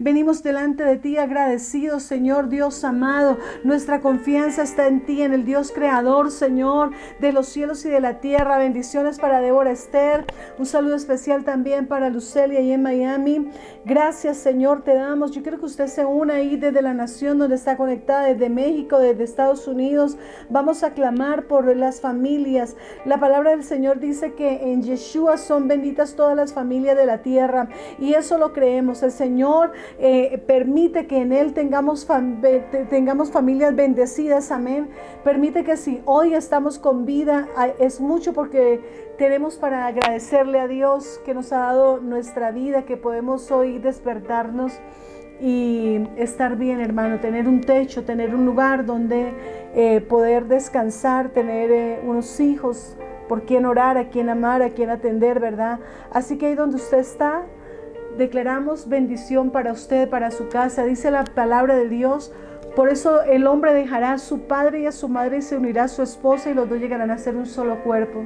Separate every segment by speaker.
Speaker 1: Venimos delante de ti agradecidos, Señor Dios amado. Nuestra confianza está en ti, en el Dios creador, Señor, de los cielos y de la tierra. Bendiciones para Débora Esther. Un saludo especial también para Lucelia y en Miami. Gracias, Señor, te damos. Yo quiero que usted se una ahí desde la nación donde está conectada, desde México, desde Estados Unidos. Vamos a clamar por las familias. La palabra del Señor dice que en Yeshua son benditas todas las familias de la tierra, y eso lo creemos. El Señor permite que en Él tengamos familias bendecidas, amén. Permite que si hoy estamos con vida, es mucho porque tenemos para agradecerle a Dios que nos ha dado nuestra vida, que podemos hoy despertarnos y estar bien, hermano, tener un techo, tener un lugar donde poder descansar, tener unos hijos por quien orar, a quien amar, a quien atender, ¿verdad? Así que ahí donde usted está, declaramos bendición para usted, para su casa. Dice la palabra de Dios: por eso el hombre dejará a su padre y a su madre y se unirá a su esposa, y los dos llegarán a ser un solo cuerpo.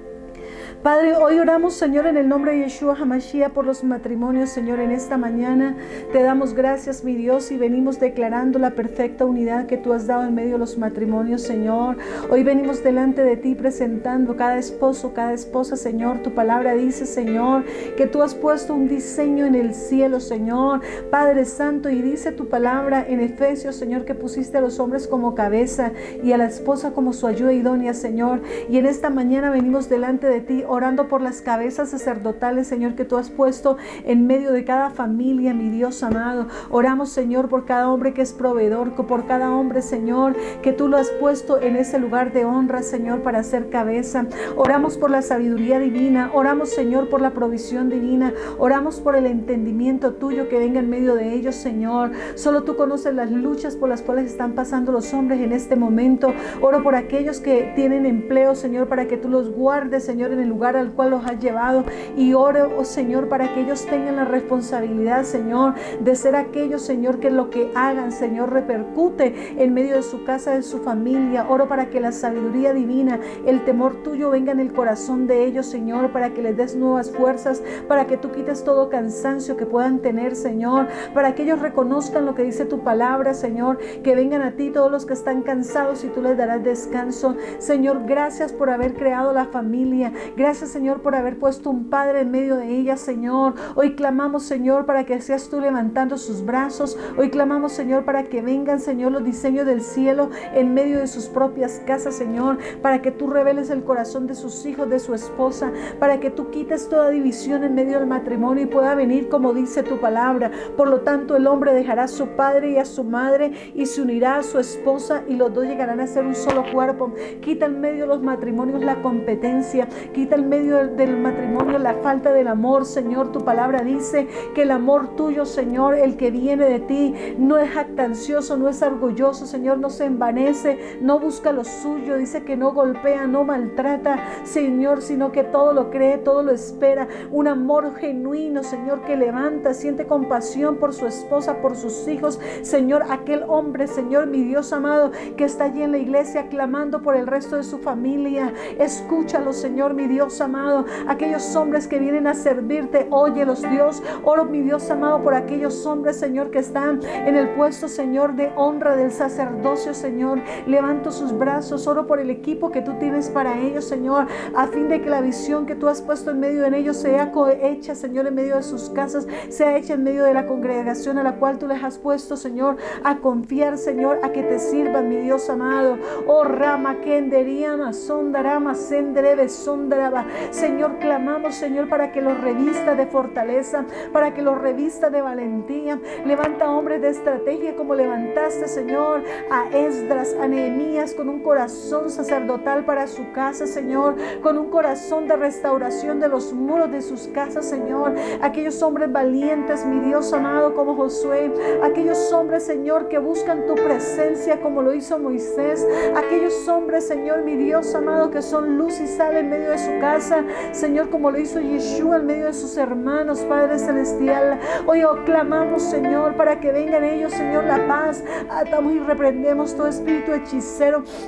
Speaker 1: Padre, hoy oramos, Señor, en el nombre de Yeshua HaMashiach por los matrimonios, Señor. En esta mañana te damos gracias, mi Dios, y venimos declarando la perfecta unidad que tú has dado en medio de los matrimonios, Señor. Hoy venimos delante de ti presentando cada esposo, cada esposa, Señor. Tu palabra dice, Señor, que tú has puesto un diseño en el cielo, Señor, Padre Santo, y dice tu palabra en Efesios, Señor, que pusiste a los hombres como cabeza y a la esposa como su ayuda idónea, Señor. Y en esta mañana venimos delante de ti orando por las cabezas sacerdotales, Señor, que tú has puesto en medio de cada familia, mi Dios amado. Oramos, Señor, por cada hombre que es proveedor, por cada hombre, Señor, que tú lo has puesto en ese lugar de honra, Señor, para ser cabeza. Oramos por la sabiduría divina, oramos, Señor, por la provisión divina, oramos por el entendimiento tuyo que venga en medio de ellos, Señor. Solo tú conoces las luchas por las cuales están pasando los hombres en este momento. Oro por aquellos que tienen empleo, Señor, para que tú los guardes, Señor, en el lugar al cual los has llevado, y oro, oh Señor, para que ellos tengan la responsabilidad, Señor, de ser aquellos, Señor, que lo que hagan, Señor, repercute en medio de su casa, de su familia. Oro para que la sabiduría divina, el temor tuyo venga en el corazón de ellos, Señor, para que les des nuevas fuerzas, para que tú quites todo cansancio que puedan tener, Señor, para que ellos reconozcan lo que dice tu palabra, Señor, que vengan a ti todos los que están cansados y tú les darás descanso. Señor, gracias por haber creado la familia. Gracias, Señor, por haber puesto un padre en medio de ella, Señor. Hoy clamamos, Señor, para que seas tú levantando sus brazos. Hoy clamamos, Señor, para que vengan, Señor, los diseños del cielo en medio de sus propias casas, Señor, para que tú reveles el corazón de sus hijos, de su esposa, para que tú quites toda división en medio del matrimonio y pueda venir como dice tu palabra. Por lo tanto, el hombre dejará a su padre y a su madre y se unirá a su esposa, y los dos llegarán a ser un solo cuerpo. Quita en medio de los matrimonios la competencia, quita en medio del matrimonio la falta del amor, Señor. Tu palabra dice que el amor tuyo, Señor, el que viene de ti, no es jactancioso, no es orgulloso, Señor, no se envanece, no busca lo suyo, dice que no golpea, no maltrata, Señor, sino que todo lo cree, todo lo espera. Un amor genuino, Señor, que levanta, siente compasión por su esposa, por sus hijos, Señor. Aquel hombre, Señor, mi Dios amado, que está allí en la iglesia clamando por el resto de su familia, escúchalo, Señor, mi Dios amado. Aquellos hombres que vienen a servirte, óyelos, Dios. Oro, mi Dios amado, por aquellos hombres, Señor, que están en el puesto, Señor, de honra del sacerdocio, Señor. Levanto sus brazos, oro por el equipo que tú tienes para ellos, Señor, a fin de que la visión que tú has puesto en medio de ellos sea hecha, Señor, en medio de sus casas, sea hecha en medio de la congregación a la cual tú les has puesto, Señor, a confiar, Señor, a que te sirvan, mi Dios amado. Oh, Rama, Kenderiama, Sondarama, Senderebe, Sondaraba. Señor, clamamos, Señor, para que los revista de fortaleza, para que los revista de valentía. Levanta hombres de estrategia como levantaste, Señor, a Esdras, a Nehemías, con un corazón sacerdotal para su casa, Señor, con un corazón de restauración de los muros de sus casas, Señor. Aquellos hombres valientes, mi Dios amado, como Josué, aquellos hombres, Señor, que buscan tu presencia como lo hizo Moisés, aquellos hombres, Señor, mi Dios amado, que son luz y sal en medio de su casa, Señor, como lo hizo Yeshua en medio de sus hermanos, Padre Celestial. Hoy clamamos, Señor, para que vengan ellos, Señor, la paz. Atamos y reprendemos todo espíritu hechicero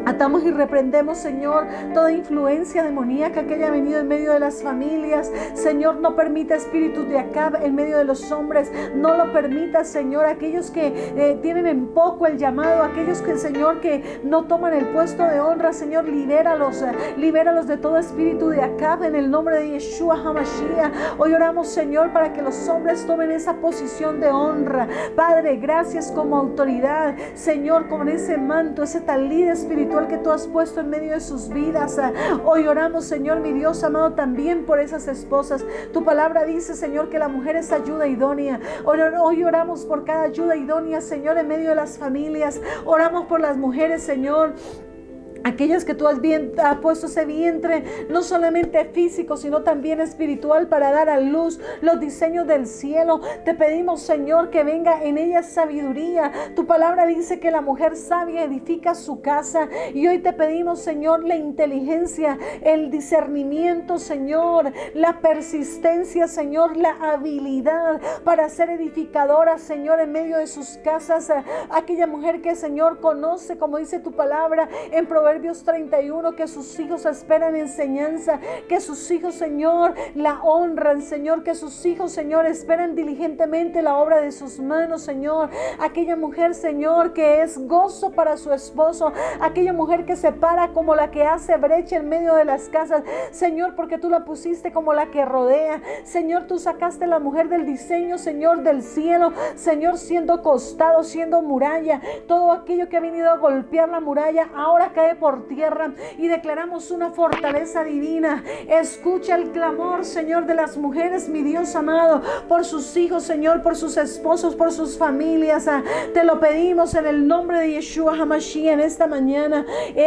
Speaker 1: Atamos y reprendemos, Señor, toda influencia demoníaca que haya venido en medio de las familias. Señor, no permita espíritus de Acab en medio de los hombres. No lo permita, Señor. Aquellos que tienen en poco el llamado, aquellos que, Señor, que no toman el puesto de honra, Señor, libéralos de todo espíritu de Acab en el nombre de Yeshua HaMashiach. Hoy oramos, Señor, para que los hombres tomen esa posición de honra. Padre, gracias como autoridad, Señor, con ese manto, ese talid espiritual que tú has puesto en medio de sus vidas. Hoy oramos, Señor, mi Dios amado, también por esas esposas. Tu palabra dice, Señor, que la mujer es ayuda idónea. Hoy oramos por cada ayuda idónea, Señor, en medio de las familias. Oramos por las mujeres, Señor, aquellas que tú has puesto ese vientre, no solamente físico, sino también espiritual, para dar a luz los diseños del cielo. Te pedimos, Señor, que venga en ellas sabiduría. Tu palabra dice que la mujer sabia edifica su casa. Y hoy te pedimos, Señor, la inteligencia, el discernimiento, Señor, la persistencia, Señor, la habilidad para ser edificadora, Señor, en medio de sus casas. Aquella mujer que, Señor, conoce, como dice tu palabra en Proverbios 31, que sus hijos esperan enseñanza, que sus hijos, Señor, la honran, Señor, que sus hijos, Señor, esperan diligentemente la obra de sus manos, Señor. Aquella mujer, Señor, que es gozo para su esposo, aquella mujer que se para como la que hace brecha en medio de las casas, Señor, porque tú la pusiste como la que rodea. Señor, tú sacaste la mujer del diseño, Señor, del cielo, Señor, siendo costado, siendo muralla. Todo aquello que ha venido a golpear la muralla ahora cae por tierra, y declaramos una fortaleza divina. Escucha el clamor, Señor, de las mujeres, mi Dios amado, por sus hijos, Señor, por sus esposos, por sus familias. Te lo pedimos en el nombre de Yeshua HaMashiach en esta mañana.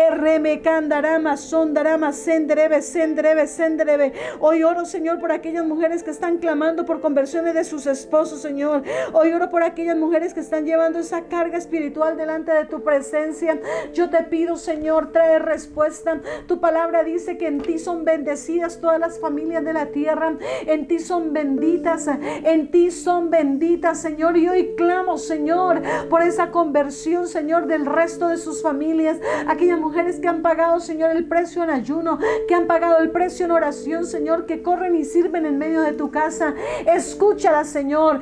Speaker 1: Hoy oro, Señor, por aquellas mujeres que están clamando por conversiones de sus esposos, Señor. Hoy oro por aquellas mujeres que están llevando esa carga espiritual delante de tu presencia. Yo te pido, Señor, trae respuesta. Tu palabra dice que en ti son bendecidas todas las familias de la tierra. En ti son benditas, Señor. Y hoy clamo, Señor, por esa conversión, Señor, del resto de sus familias. Aquellas mujeres que han pagado, Señor, el precio en ayuno, que han pagado el precio en oración, Señor, que corren y sirven en medio de tu casa. Escúchala, Señor,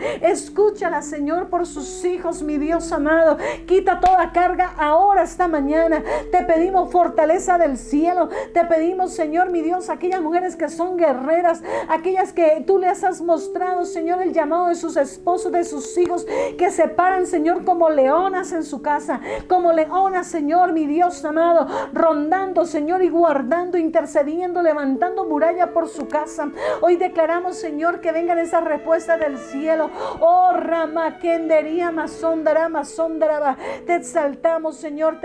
Speaker 1: por sus hijos, mi Dios amado. Quita toda carga ahora, esta mañana. Te pedimos fortaleza del cielo. Te pedimos, Señor, mi Dios, aquellas mujeres que son guerreras, aquellas que tú les has mostrado, Señor, el llamado de sus esposos, de sus hijos, que se paran, Señor, como leonas en su casa, como leonas, Señor, mi Dios amado, rondando, Señor, y guardando, intercediendo, levantando muralla por su casa. Hoy declaramos, Señor, que vengan esas respuestas del cielo. Oh, Rama, Kendería, Masondara, Masondaraba. Te exaltamos, Señor,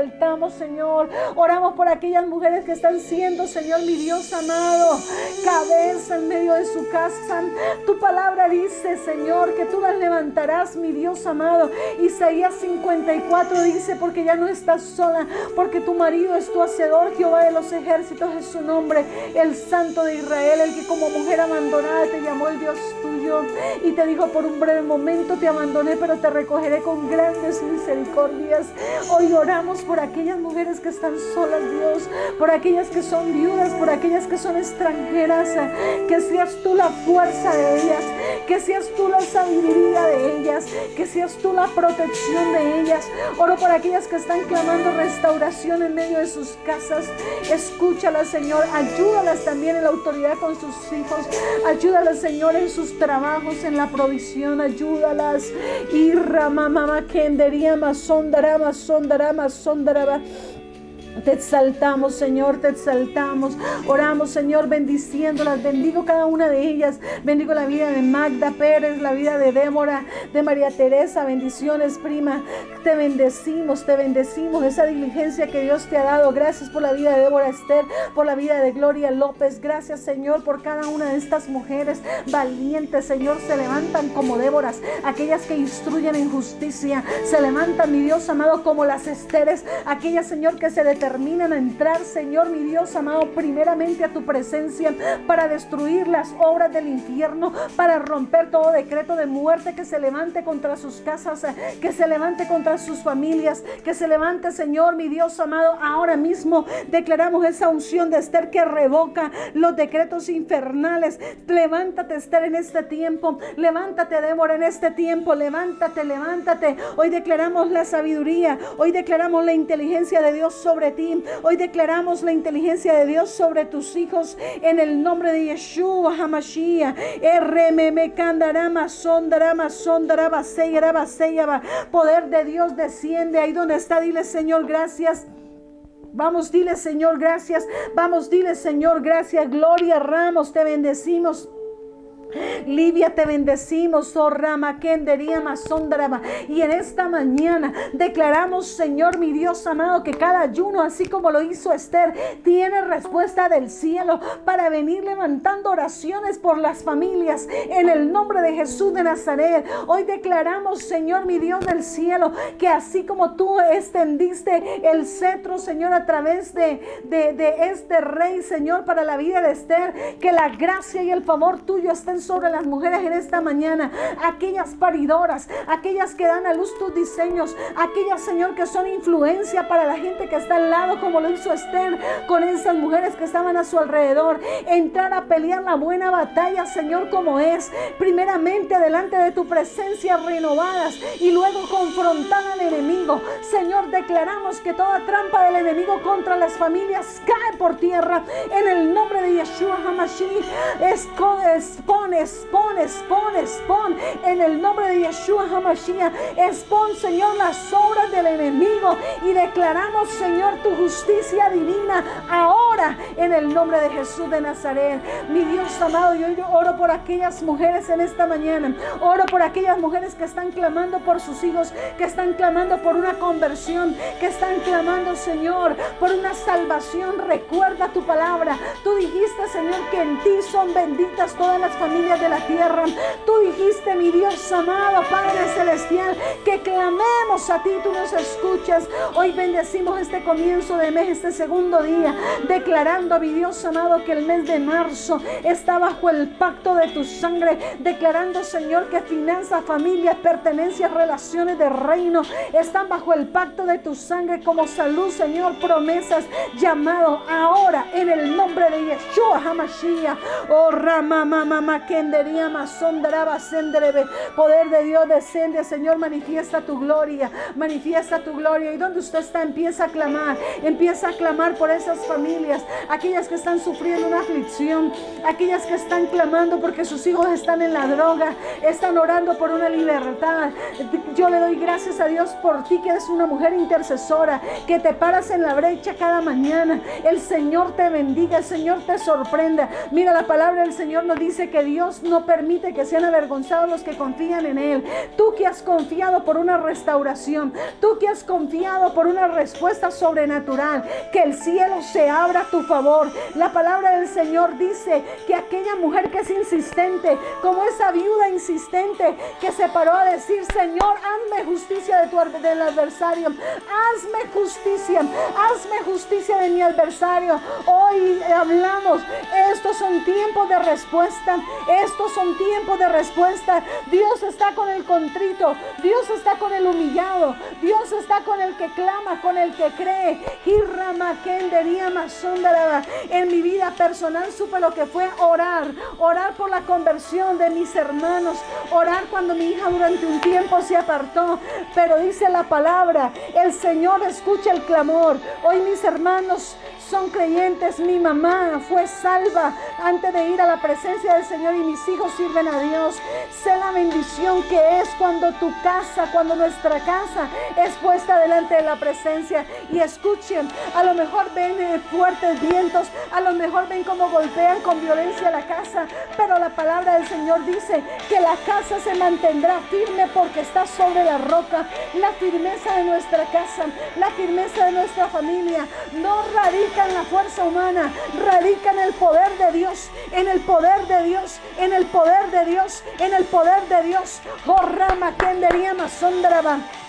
Speaker 1: Señor. Oramos por aquellas mujeres que están siendo, Señor, mi Dios amado, cabeza en medio de su casa. Tu palabra dice, Señor, que tú las levantarás, mi Dios amado. Isaías 54 dice, porque ya no estás sola, porque tu marido es tu hacedor. Jehová de los ejércitos es su nombre, el Santo de Israel, el que como mujer abandonada te llamó el Dios tuyo y te dijo: por un breve momento te abandoné, pero te recogeré con grandes misericordias. Hoy oramos por aquellas mujeres que están solas, Dios, por aquellas que son viudas, por aquellas que son extranjeras. Que seas tú la fuerza de ellas, que seas tú la sabiduría de ellas, que seas tú la protección de ellas. Oro por aquellas que están clamando restauración en medio de sus casas. Escúchalas, Señor, ayúdalas también en la autoridad con sus hijos, ayúdalas, Señor, en sus trabajos, en la provisión, ayúdalas. Y ramamama kendería masondarama, sondarama, sondaraba. Te exaltamos, Señor, te exaltamos. Oramos, Señor, bendiciéndolas. Bendigo cada una de ellas. Bendigo la vida de Magda Pérez, la vida de Débora, de María Teresa. Bendiciones, prima. Te bendecimos, te bendecimos. Esa diligencia que Dios te ha dado. Gracias por la vida de Débora Esther, por la vida de Gloria López. Gracias, Señor, por cada una de estas mujeres valientes, Señor. Se levantan como Déboras, aquellas que instruyen en justicia. Se levantan, mi Dios amado, como las Esteres, aquellas, Señor, que se determinan determinan a entrar, Señor, mi Dios amado, primeramente a tu presencia para destruir las obras del infierno, para romper todo decreto de muerte que se levante contra sus casas, que se levante contra sus familias, que se levante, Señor, mi Dios amado. Ahora mismo declaramos esa unción de Esther que revoca los decretos infernales. Levántate, Esther, en este tiempo. Levántate, Débora, en este tiempo. Levántate, levántate. Hoy declaramos la sabiduría. Hoy declaramos la inteligencia de Dios sobre ti. Hoy declaramos la inteligencia de Dios sobre tus hijos en el nombre de Yeshua HaMashiach. Poder de Dios desciende ahí donde está. Dile, Señor, gracias. Vamos, dile, Señor, gracias. Vamos, dile, Señor, gracias. Gloria, Ramos, te bendecimos. Livia, te bendecimos, oh Rama, Kendería, Mazondraba. Y en esta mañana declaramos, Señor, mi Dios amado, que cada ayuno, así como lo hizo Esther, tiene respuesta del cielo para venir levantando oraciones por las familias en el nombre de Jesús de Nazaret. Hoy declaramos, Señor, mi Dios del cielo, que así como tú extendiste el cetro, Señor, a través de este rey, Señor, para la vida de Esther, que la gracia y el favor tuyo estén sobre las mujeres en esta mañana, aquellas paridoras, aquellas que dan a luz tus diseños, aquellas, Señor, que son influencia para la gente que está al lado, como lo hizo Esther con esas mujeres que estaban a su alrededor. Entrar a pelear la buena batalla, Señor, como es, primeramente delante de tu presencia, renovadas, y luego confrontar al enemigo. Señor, declaramos que toda trampa del enemigo contra las familias cae por tierra en el nombre de Yeshua HaMashiach. Expon en el nombre de Yeshua HaMashiach. Expon, Señor, las obras del enemigo, y declaramos, Señor, tu justicia divina ahora en el nombre de Jesús de Nazaret. Mi Dios amado, yo oro por aquellas mujeres en esta mañana. Oro por aquellas mujeres que están clamando por sus hijos, que están clamando por una conversión, que están clamando, Señor, por una salvación. Recuerda tu palabra. Tú dijiste, Señor, que en ti son benditas todas las familias de la tierra. Tú dijiste, mi Dios amado, Padre celestial, que clamemos a ti, tú nos escuchas. Hoy bendecimos este comienzo de mes, este segundo día, declarando, mi Dios amado, que el mes de marzo está bajo el pacto de tu sangre, declarando, Señor, que finanzas, familias, pertenencias, relaciones de reino están bajo el pacto de tu sangre, como salud, Señor, promesas, llamado ahora en el nombre de Yeshua HaMashiach. Oh Rama, Mama, Kendería, Mazondraba, Senderebe. Poder de Dios desciende, Señor, manifiesta tu gloria, manifiesta tu gloria. Y donde usted está, empieza a clamar por esas familias, aquellas que están sufriendo una aflicción, aquellas que están clamando porque sus hijos están en la droga, están orando por una libertad. Yo le doy gracias a Dios por ti, que eres una mujer intercesora, que te paras en la brecha cada mañana. El Señor te bendiga, el Señor te sorprenda. Mira, la palabra del Señor nos dice que Dios no permite que sean avergonzados los que confían en Él. Tú que has confiado por una restauración, tú que has confiado por una respuesta sobrenatural, que el cielo se abra a tu favor. La palabra del Señor dice que aquella mujer que es insistente, como esa viuda insistente que se paró a decir, Señor, hazme justicia del adversario, hazme justicia de mi adversario. Hoy hablamos, estos son tiempos de respuesta, estos son tiempos de respuesta. Dios está con el contrito, Dios está con el humillado, Dios está con el que clama, con el que cree. En mi vida personal supe lo que fue orar por la conversión de mis hermanos, orar cuando mi hija durante un tiempo se apartó, pero dice la palabra, el Señor escucha el clamor. Hoy mis hermanos son creyentes, mi mamá fue salva antes de ir a la presencia del Señor, y mis hijos sirven a Dios. Sé la bendición que es cuando tu casa, cuando nuestra casa es puesta delante de la presencia. Y escuchen, a lo mejor ven fuertes vientos, a lo mejor ven cómo golpean con violencia la casa, pero la palabra del Señor dice que la casa se mantendrá firme porque está sobre la roca. La firmeza de nuestra casa, la firmeza de nuestra familia no radica en la fuerza humana, radica en el poder de Dios, en el poder de Dios, en el poder de Dios, en el poder de Dios. Oh Rama, Kendería, Mazondraba.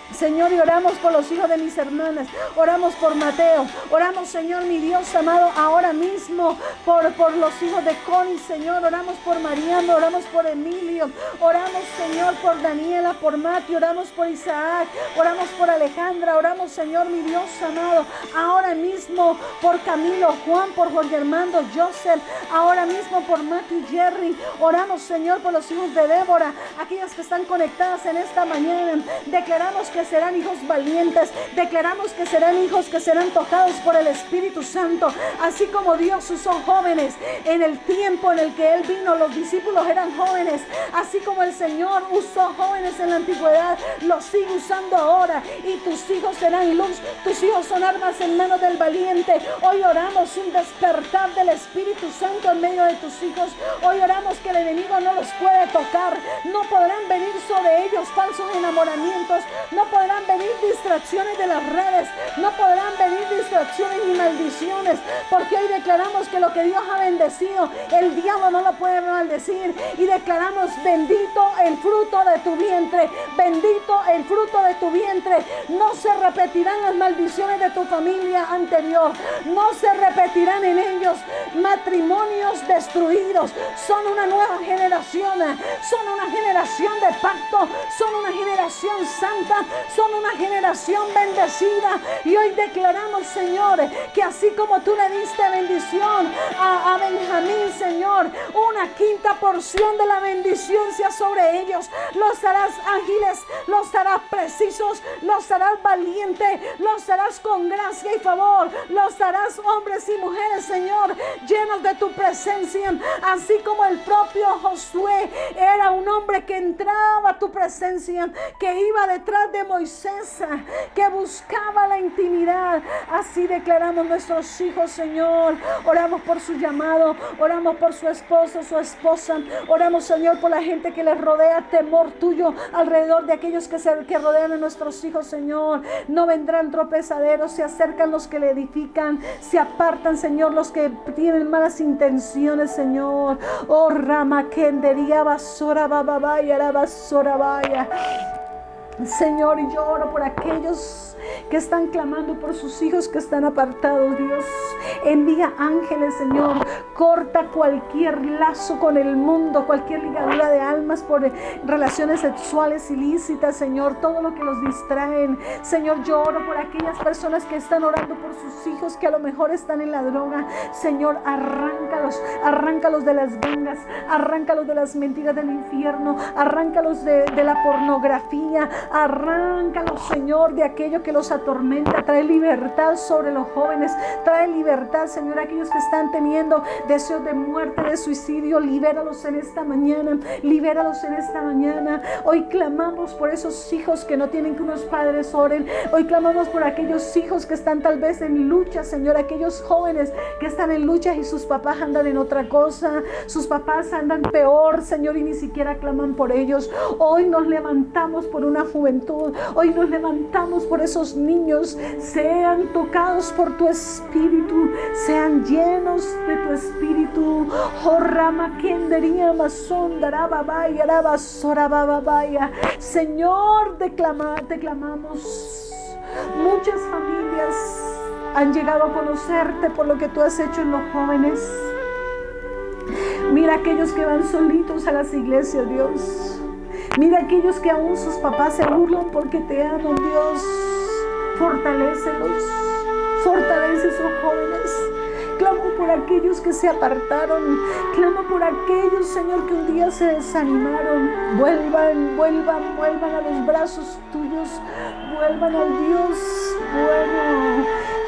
Speaker 1: Señor, y oramos por los hijos de mis hermanas, oramos por Mateo, oramos, Señor, mi Dios amado, ahora mismo por los hijos de Connie, Señor, oramos por Mariano, oramos por Emilio, oramos, Señor, por Daniela, por Mati, oramos por Isaac, oramos por Alejandra, oramos, Señor, mi Dios amado, ahora mismo por Camilo, Juan, por Jorge Armando, Joseph, ahora mismo por Mati y Jerry, oramos, Señor, por los hijos de Débora, aquellas que están conectadas en esta mañana, declaramos que serán hijos valientes, declaramos que serán hijos que serán tocados por el Espíritu Santo, así como Dios usó jóvenes en el tiempo en el que Él vino, los discípulos eran jóvenes, así como el Señor usó jóvenes en la antigüedad, los sigue usando ahora, y tus hijos serán luz, tus hijos son armas en manos del valiente. Hoy oramos un despertar del Espíritu Santo en medio de tus hijos, hoy oramos que el enemigo no los puede tocar, no podrán venir sobre ellos falsos enamoramientos, no podrán venir distracciones de las redes, no podrán venir distracciones ni maldiciones, porque hoy declaramos que lo que Dios ha bendecido, el diablo no lo puede maldecir, y declaramos bendito el fruto de tu vientre, bendito el fruto de tu vientre, no se repetirán las maldiciones de tu familia anterior, no se repetirán en ellos matrimonios destruidos, son una nueva generación, son una generación de pacto, son una generación santa, son una generación bendecida, y hoy declaramos, Señor, que así como tú le diste bendición a Benjamín, Señor, una quinta porción de la bendición sea sobre ellos, los harás ágiles, los harás precisos, los harás valientes, los harás con gracia y favor, los harás hombres y mujeres, Señor, llenos de tu presencia, así como el propio Josué era un hombre que entraba a tu presencia, que iba detrás de Moisés, que buscaba la intimidad. Así declaramos nuestros hijos, Señor. Oramos por su llamado, oramos por su esposo, su esposa, oramos, Señor, por la gente que les rodea, temor tuyo alrededor de aquellos que rodean a nuestros hijos, Señor. No vendrán tropezaderos, se acercan los que le edifican, se apartan, Señor, los que tienen malas intenciones, Señor. Oh, Rama Kendería Basora Bababaya, la Basora Baya. Señor, y yo oro por aquellos que están clamando por sus hijos que están apartados, Dios. Envía ángeles, Señor. Corta cualquier lazo con el mundo, cualquier ligadura de almas por relaciones sexuales ilícitas, Señor. Todo lo que los distraen. Señor, yo oro por aquellas personas que están orando por sus hijos que a lo mejor están en la droga. Señor, arráncalos de las gangas, arráncalos de las mentiras del infierno, arráncalos de la pornografía, arráncalos, Señor, de aquello que los atormenta. Trae libertad sobre los jóvenes, trae libertad, Señor, a aquellos que están teniendo deseos de muerte, de suicidio. Libéralos en esta mañana, libéralos en esta mañana. Hoy clamamos por esos hijos que no tienen que unos padres oren. Hoy clamamos por aquellos hijos que están tal vez en lucha, Señor, aquellos jóvenes que están en lucha y sus papás andan en otra cosa, sus papás andan peor, Señor, y ni siquiera claman por ellos. Hoy nos levantamos por una juventud, hoy nos levantamos por esos niños, sean tocados por tu Espíritu, sean llenos de tu Espíritu. Oh, Rama Kendería Masondara Babaya, Rabasora Babaya. Señor, te clamamos. Muchas familias han llegado a conocerte por lo que tú has hecho en los jóvenes. Mira aquellos que van solitos a las iglesias, Dios. Mira aquellos que aún sus papás se burlan porque te aman, Dios. Fortalécelos, fortalece a esos jóvenes. Clamo por aquellos que se apartaron, clamo por aquellos, Señor, que un día se desanimaron. Vuelvan a los brazos tuyos, vuelvan al Dios bueno.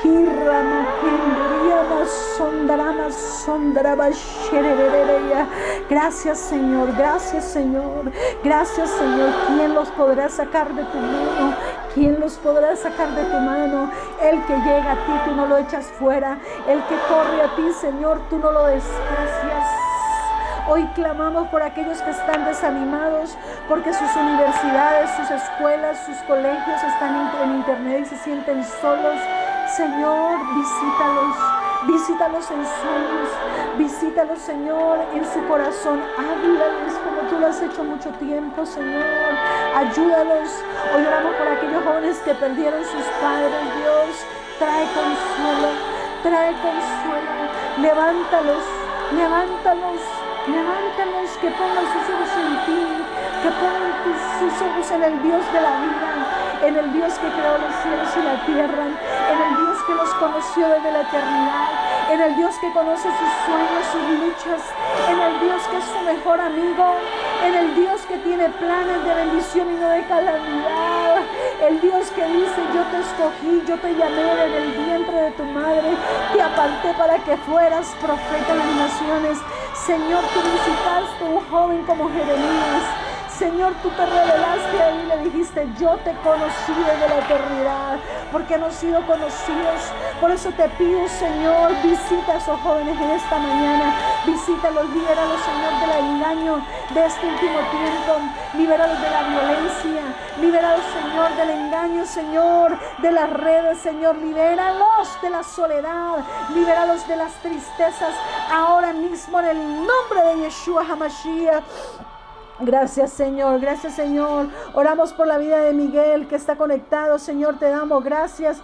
Speaker 1: Gracias, Señor, gracias, Señor, gracias, Señor. ¿Quién los podrá sacar de tu mano? ¿Quién los podrá sacar de tu mano? El que llega a ti, tú no lo echas fuera. El que corre a ti, Señor, tú no lo desprecias. Hoy clamamos por aquellos que están desanimados porque sus universidades, sus escuelas, sus colegios están en internet y se sienten solos. Señor, visítalos. Visítalos en sueños, visítalos, Señor, en su corazón. Háblales como tú lo has hecho mucho tiempo, Señor. Ayúdalos. Hoy oramos por aquellos jóvenes que perdieron sus padres, Dios. Trae consuelo, trae consuelo. Levántalos, levántalos, levántalos, que pongan sus ojos en ti, que pongan sus ojos en el Dios de la vida, en el Dios que creó los cielos y la tierra, en el Dios que los conoció desde la eternidad, en el Dios que conoce sus sueños, sus luchas, en el Dios que es su mejor amigo, en el Dios que tiene planes de bendición y no de calamidad, el Dios que dice: yo te escogí, yo te llamé desde el vientre de tu madre, te aparté para que fueras profeta de las naciones. Señor, tú visitaste a un joven como Jeremías. Señor, tú te revelaste ahí y le dijiste: yo te conocí desde la eternidad, porque hemos sido conocidos. Por eso te pido, Señor, visita a esos jóvenes en esta mañana. Visítalos, libéralos, Señor, del engaño de este último tiempo. Libéralos de la violencia. Libéralos, Señor, del engaño, Señor, de las redes, Señor. Libéralos de la soledad. Libéralos de las tristezas. Ahora mismo, en el nombre de Yeshua HaMashiach. Gracias, Señor, gracias, Señor. Oramos por la vida de Miguel, que está conectado, Señor. Te damos gracias,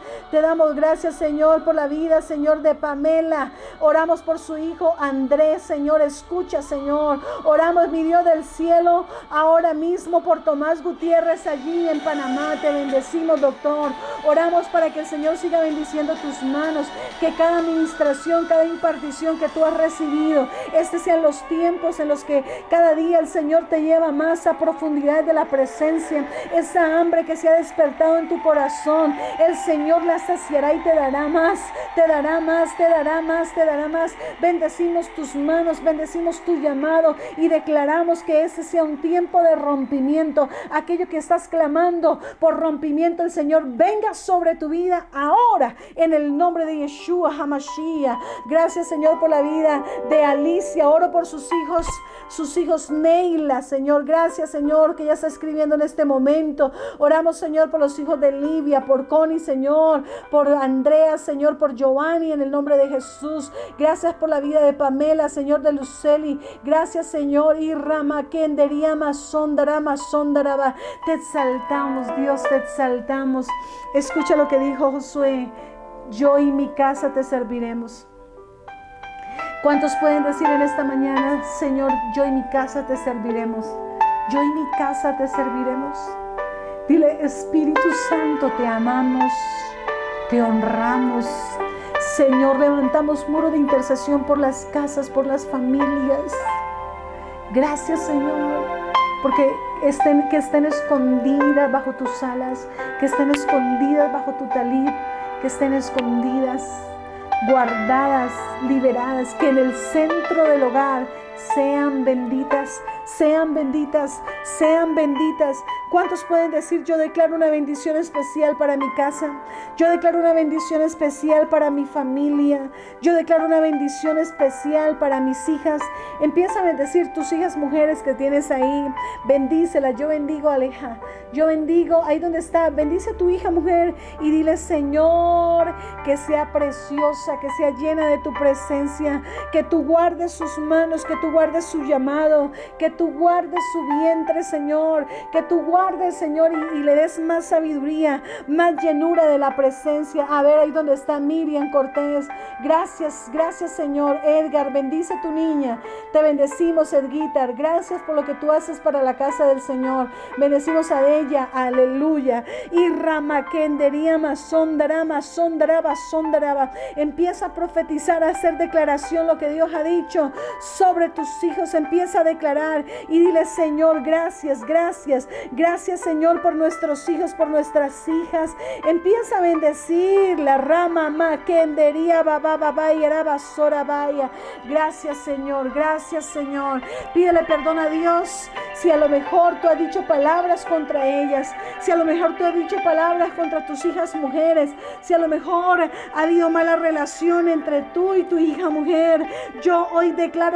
Speaker 1: Señor, por la vida, Señor, de Pamela. Oramos por su hijo Andrés, Señor. Escucha, Señor. Oramos, mi Dios del cielo, ahora mismo por Tomás Gutiérrez allí en Panamá. Te bendecimos, doctor. Oramos para que el Señor siga bendiciendo tus manos, que cada administración, cada impartición que tú has recibido, sean los tiempos en los que cada día el Señor te lleva más a profundidad de la presencia. Esa hambre que se ha despertado en tu corazón, el Señor la saciará y te dará más, te dará más, te dará más, te dará más. Bendecimos tus manos, bendecimos tu llamado y declaramos que ese sea un tiempo de rompimiento. Aquello que estás clamando por rompimiento, el Señor venga sobre tu vida ahora en el nombre de Yeshua HaMashiach. Gracias, Señor, por la vida de Alicia. Oro por sus hijos Neila, Señor. Gracias, Señor, que ya está escribiendo en este momento. Oramos, Señor, por los hijos de Livia, por Connie, Señor, por Andrea, Señor, por Giovanni, en el nombre de Jesús. Gracias por la vida de Pamela, Señor, de Luceli. Gracias, Señor. Y Ramaquenderiama Sondarama Sondaraba. Te exaltamos, Dios, te exaltamos. Escucha lo que dijo Josué: yo y mi casa te serviremos. ¿Cuántos pueden decir en esta mañana: Señor, yo y mi casa te serviremos? Yo y mi casa te serviremos. Dile: Espíritu Santo, te amamos, te honramos. Señor, levantamos muro de intercesión por las casas, por las familias. Gracias, Señor, porque que estén escondidas bajo tus alas, que estén escondidas bajo tu talib, que estén escondidas, guardadas, liberadas, que en el centro del hogar sean benditas, sean benditas, sean benditas. ¿Cuántos pueden decir: yo declaro una bendición especial para mi casa? Yo declaro una bendición especial para mi familia. Yo declaro una bendición especial para mis hijas. Empieza a bendecir tus hijas mujeres que tienes ahí. Bendícelas. Yo bendigo a Aleja. Yo bendigo ahí donde está. Bendice a tu hija mujer y dile: Señor, que sea preciosa, que sea llena de tu presencia, que tú guardes sus manos, que tú guardes su llamado, que tú guardes su vientre, Señor, que tú guardes, Señor, y le des más sabiduría, más llenura de la presencia. A ver, ahí donde está Miriam Cortés. Gracias, gracias, Señor. Edgar, bendice a tu niña. Te bendecimos, Edguitar. Gracias por lo que tú haces para la casa del Señor. Bendecimos a ella, aleluya. Y Ramaquenderiama Sondarama Sondaraba Sondaraba. Empieza a profetizar, a hacer declaración lo que Dios ha dicho sobre tus hijos. Empieza a declarar y dile: Señor, gracias, gracias, gracias, Señor, por nuestros hijos, por nuestras hijas. Empieza a bendecir la rama maquendería bababa sorabaya. Gracias, Señor, gracias, Señor. Pídele perdón a Dios si a lo mejor tú has dicho palabras contra ellas, si a lo mejor tú has dicho palabras contra tus hijas mujeres, si a lo mejor ha habido mala relación entre tú y tu hija mujer. Yo hoy declaro que eso se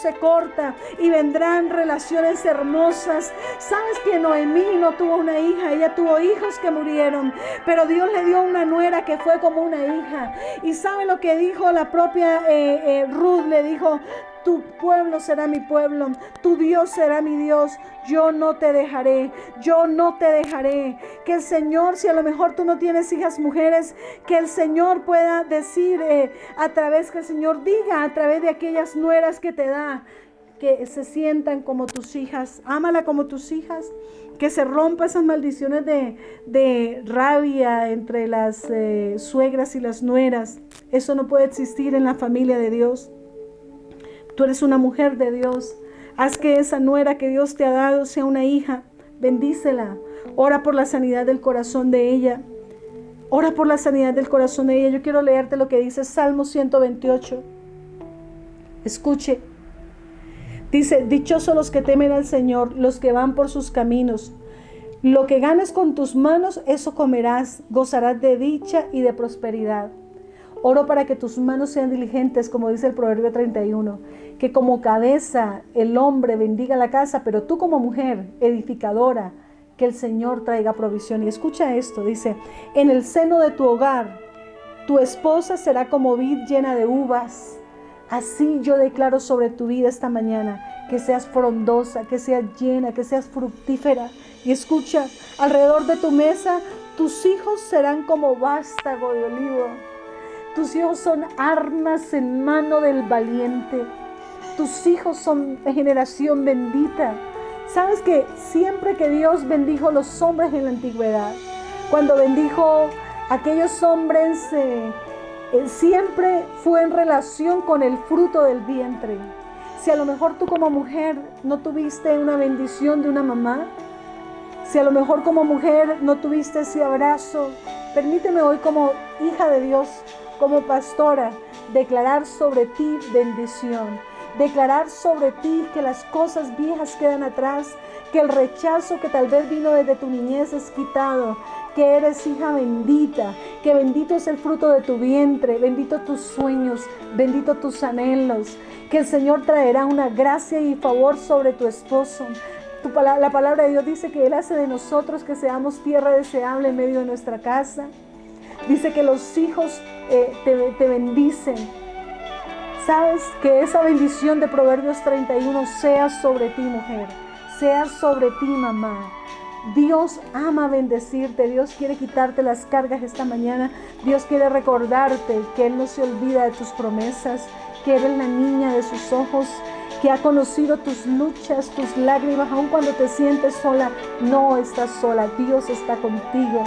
Speaker 1: se corta y vendrán relaciones hermosas. Sabes que Noemí no tuvo una hija, ella tuvo hijos que murieron, pero Dios le dio una nuera que fue como una hija. Y sabe lo que dijo la propia Ruth, le dijo: tu pueblo será mi pueblo, tu Dios será mi Dios, yo no te dejaré, yo no te dejaré. Que el Señor, si a lo mejor tú no tienes hijas mujeres, que el Señor pueda decir a través, que el Señor diga a través de aquellas nueras que te da, que se sientan como tus hijas, ámala como tus hijas. Que se rompa esas maldiciones de rabia entre las suegras y las nueras. Eso no puede existir en la familia de Dios. Tú eres una mujer de Dios. Haz que esa nuera que Dios te ha dado sea una hija. Bendícela. Ora por la sanidad del corazón de ella. Ora por la sanidad del corazón de ella. Yo quiero leerte lo que dice Salmo 128. Escuche. Dice: dichosos los que temen al Señor, los que van por sus caminos. Lo que ganes con tus manos, eso comerás. Gozarás de dicha y de prosperidad. Oro para que tus manos sean diligentes, como dice el Proverbio 31. Que como cabeza el hombre bendiga la casa, pero tú como mujer edificadora, que el Señor traiga provisión. Y escucha esto, dice: en el seno de tu hogar, tu esposa será como vid llena de uvas. Así yo declaro sobre tu vida esta mañana, que seas frondosa, que seas llena, que seas fructífera. Y escucha, alrededor de tu mesa, tus hijos serán como vástago de olivo. Tus hijos son armas en mano del valiente. Tus hijos son generación bendita. Sabes que siempre que Dios bendijo a los hombres en la antigüedad, cuando bendijo a aquellos hombres, siempre fue en relación con el fruto del vientre. Si a lo mejor tú como mujer no tuviste una bendición de una mamá, si a lo mejor como mujer no tuviste ese abrazo, permíteme hoy como hija de Dios, como pastora, declarar sobre ti bendición. Declarar sobre ti que las cosas viejas quedan atrás, que el rechazo que tal vez vino desde tu niñez es quitado, que eres hija bendita, que bendito es el fruto de tu vientre, bendito tus sueños, bendito tus anhelos, que el Señor traerá una gracia y favor sobre tu esposo. La palabra de Dios dice que Él hace de nosotros que seamos tierra deseable en medio de nuestra casa. Dice que los hijos te bendicen. Sabes que esa bendición de Proverbios 31 sea sobre ti, mujer, sea sobre ti, mamá. Dios ama bendecirte, Dios quiere quitarte las cargas esta mañana. Dios quiere recordarte que Él no se olvida de tus promesas, que eres la niña de sus ojos, que ha conocido tus luchas, tus lágrimas. Aun cuando te sientes sola, no estás sola, Dios está contigo.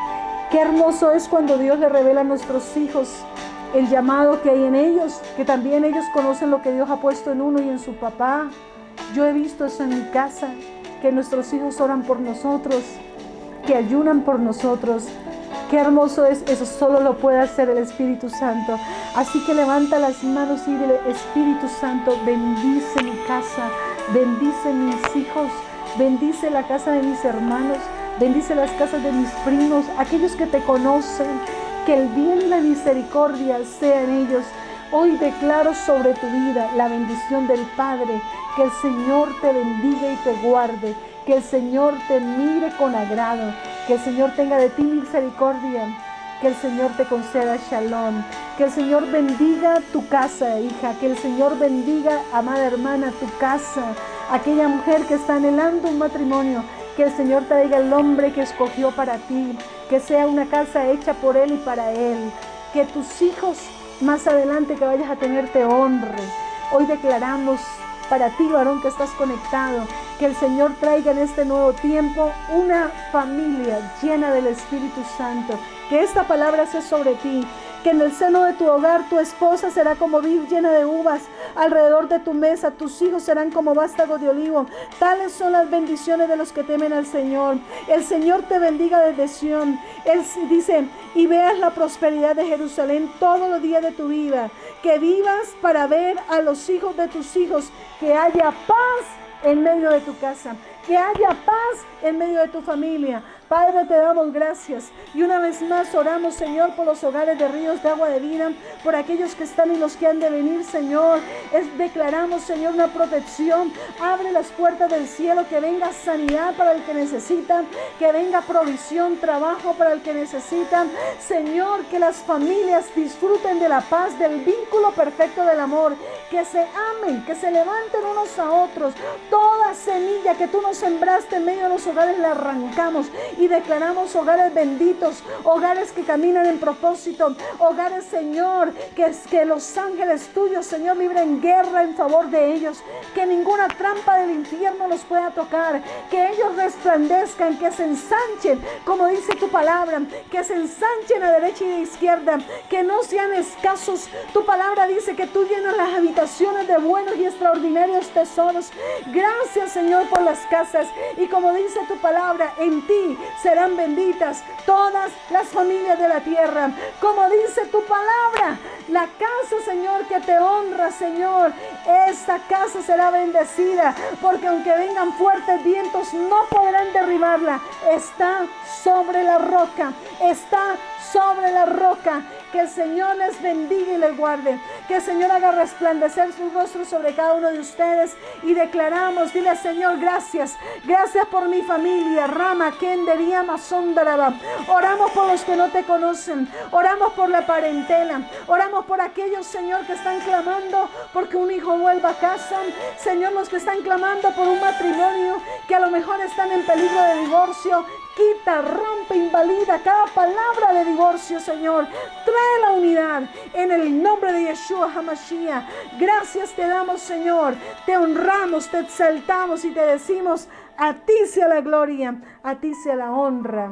Speaker 1: Qué hermoso es cuando Dios le revela a nuestros hijos el llamado que hay en ellos, que también ellos conocen lo que Dios ha puesto en uno y en su papá. Yo he visto eso en mi casa, que nuestros hijos oran por nosotros, que ayunan por nosotros. Qué hermoso es, eso solo lo puede hacer el Espíritu Santo. Así que levanta las manos y dile: Espíritu Santo, bendice mi casa, bendice mis hijos, bendice la casa de mis hermanos, bendice las casas de mis primos, aquellos que te conocen. Que el bien y la misericordia sean ellos. Hoy declaro sobre tu vida la bendición del Padre. Que el Señor te bendiga y te guarde. Que el Señor te mire con agrado. Que el Señor tenga de ti misericordia. Que el Señor te conceda shalom. Que el Señor bendiga tu casa, hija. Que el Señor bendiga, amada hermana, tu casa. Aquella mujer que está anhelando un matrimonio. Que el Señor te diga el hombre que escogió para ti. Que sea una casa hecha por Él y para Él. Que tus hijos más adelante que vayas a tener te honre. Hoy declaramos para ti, varón que estás conectado, que el Señor traiga en este nuevo tiempo una familia llena del Espíritu Santo. Que esta palabra sea sobre ti. Que en el seno de tu hogar tu esposa será como vid llena de uvas. Alrededor de tu mesa tus hijos serán como vástago de olivo. Tales son las bendiciones de los que temen al Señor. El Señor te bendiga desde Sión. Él dice: y veas la prosperidad de Jerusalén todos los días de tu vida. Que vivas para ver a los hijos de tus hijos. Que haya paz en medio de tu casa. Que haya paz en medio de tu familia. Padre, te damos gracias. Y una vez más oramos, Señor, por los hogares de Ríos de Agua de Vida, por aquellos que están y los que han de venir, Señor. Declaramos, Señor, una protección. Abre las puertas del cielo, que venga sanidad para el que necesita, que venga provisión, trabajo para el que necesita. Señor, que las familias disfruten de la paz, del vínculo perfecto del amor, que se amen, que se levanten unos a otros. Toda semilla que tú nos sembraste en medio de los hogares la arrancamos y declaramos hogares benditos, hogares que caminan en propósito, hogares, Señor, que los ángeles tuyos, Señor, libren guerra en favor de ellos, que ninguna trampa del infierno los pueda tocar, que ellos resplandezcan, que se ensanchen, como dice tu palabra, que se ensanchen a derecha y de izquierda, que no sean escasos. Tu palabra dice que tú llenas las habitaciones de buenos y extraordinarios tesoros. Gracias, Señor, por las casas, y como dice tu palabra, en ti serán benditas todas las familias de la tierra. Como dice tu palabra, la casa, Señor, que te honra, Señor, esta casa será bendecida, porque aunque vengan fuertes vientos no podrán derribarla. Está sobre la roca, está sobre la roca. Que el Señor les bendiga y les guarde. Que el Señor haga resplandecer su rostro sobre cada uno de ustedes. Y declaramos, dile, Señor, gracias. Gracias por mi familia. Rama, Kendería, Mazondaraba. Oramos por los que no te conocen. Oramos por la parentela. Oramos por aquellos, Señor, que están clamando porque un hijo vuelva a casa. Señor, los que están clamando por un matrimonio que a lo mejor están en peligro de divorcio. Quita, rompe, invalida cada palabra de divorcio, Señor. Trae la unidad en el nombre de Yeshua HaMashiach. Gracias te damos, Señor. Te honramos, te exaltamos y te decimos: a ti sea la gloria, a ti sea la honra,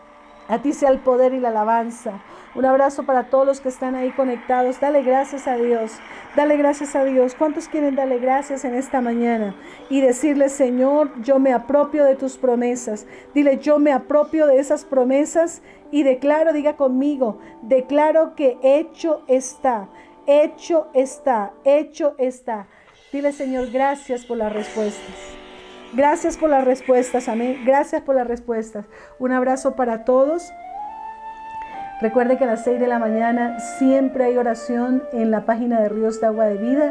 Speaker 1: a ti sea el poder y la alabanza. Un abrazo para todos los que están ahí conectados. Dale gracias a Dios. Dale gracias a Dios. ¿Cuántos quieren darle gracias en esta mañana? Y decirle: Señor, yo me apropio de tus promesas. Dile: yo me apropio de esas promesas y declaro, diga conmigo, declaro que hecho está, hecho está, hecho está. Dile: Señor, gracias por las respuestas. Gracias por las respuestas, amén. Gracias por las respuestas. Un abrazo para todos. Recuerde que a las 6 de la mañana siempre hay oración en la página de Ríos de Agua de Vida.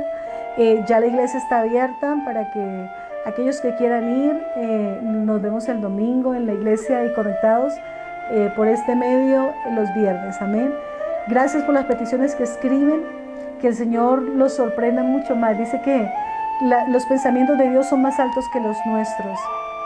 Speaker 1: Ya la iglesia está abierta para que aquellos que quieran ir, nos vemos el domingo en la iglesia y conectados por este medio los viernes. Amén. Gracias por las peticiones que escriben. Que el Señor los sorprenda mucho más. Dice que los pensamientos de Dios son más altos que los nuestros.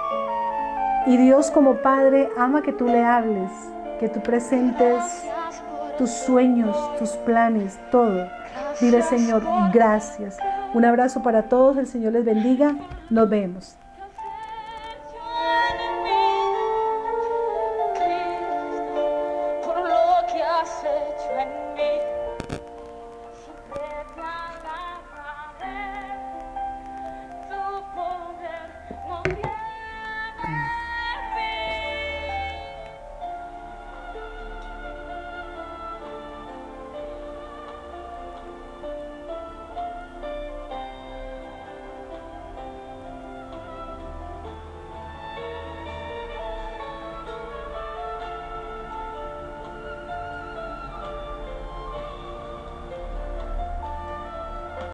Speaker 1: Y Dios, como Padre, ama que tú le hables, que tú presentes tus sueños, tus planes, todo. Dile: Señor, gracias. Un abrazo para todos. El Señor les bendiga. Nos vemos.